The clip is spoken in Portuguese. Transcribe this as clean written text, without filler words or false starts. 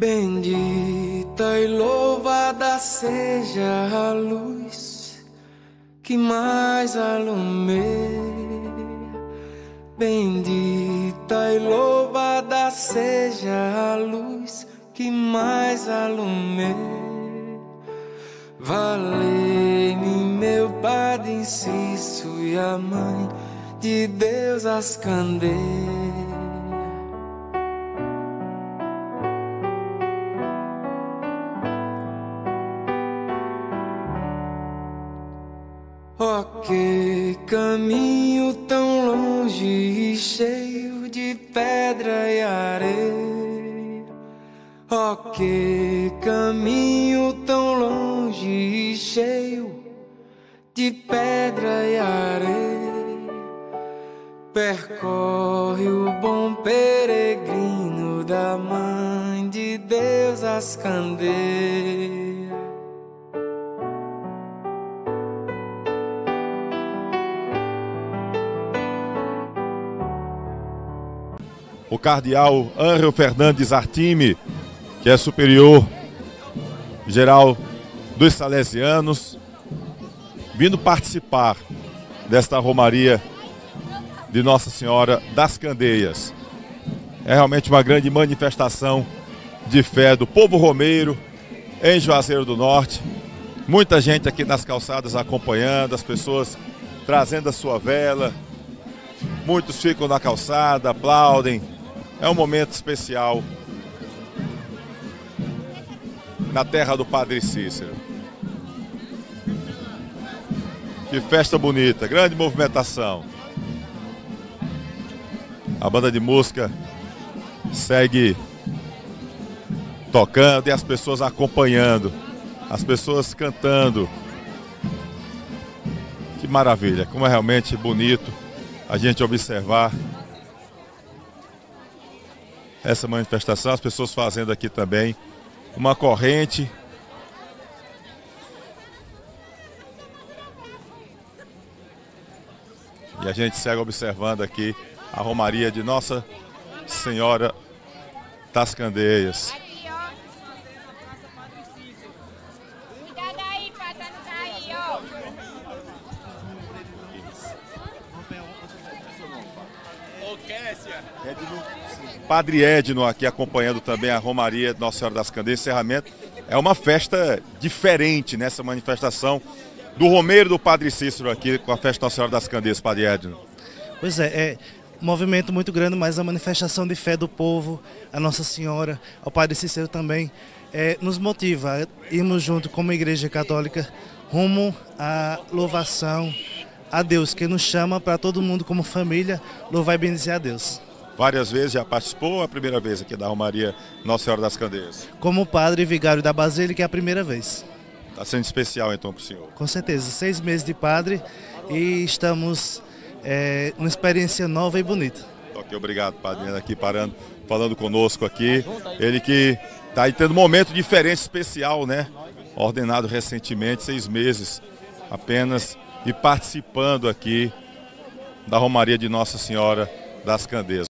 Bendita e louvada seja a luz que mais alumeia. Bendita e louvada seja a luz que mais alumeia. Valei-me, meu Padre Inciso e a Mãe de Deus as candeias. Oh, que caminho tão longe e cheio de pedra e areia. Oh, que caminho tão longe e cheio de pedra e areia. Percorre o bom peregrino da Mãe de Deus as candeias. O cardeal Ângelo Fernandes Artime, que é superior geral dos Salesianos, vindo participar desta romaria de Nossa Senhora das Candeias. É realmente uma grande manifestação de fé do povo romeiro em Juazeiro do Norte. Muita gente aqui nas calçadas acompanhando, as pessoas trazendo a sua vela. Muitos ficam na calçada, aplaudem. É um momento especial na terra do Padre Cícero. Que festa bonita, grande movimentação. A banda de música segue tocando e as pessoas acompanhando, as pessoas cantando. Que maravilha, como é realmente bonito a gente observar essa manifestação, as pessoas fazendo aqui também uma corrente. E a gente segue observando aqui a romaria de Nossa Senhora das Candeias. Padre Edno aqui acompanhando também a romaria de Nossa Senhora das Candeias, encerramento. É uma festa diferente nessa manifestação do romeiro do Padre Cícero aqui com a festa Nossa Senhora das Candeias, Padre Edno. Pois é um movimento muito grande, mas a manifestação de fé do povo, a Nossa Senhora, ao Padre Cícero também, nos motiva a irmos junto como Igreja Católica rumo à louvação a Deus, que nos chama para todo mundo como família louvar e bendizer a Deus. Várias vezes já participou ou é a primeira vez aqui da romaria Nossa Senhora das Candeias? Como padre vigário da Basílica é a primeira vez. Está sendo especial então para o senhor? Com certeza, 6 meses de padre e estamos numa experiência nova e bonita. Ok, obrigado, padre, aqui parando, falando conosco aqui. Ele que está aí tendo um momento diferente, especial, né? Ordenado recentemente, 6 meses apenas, e participando aqui da romaria de Nossa Senhora das Candeias.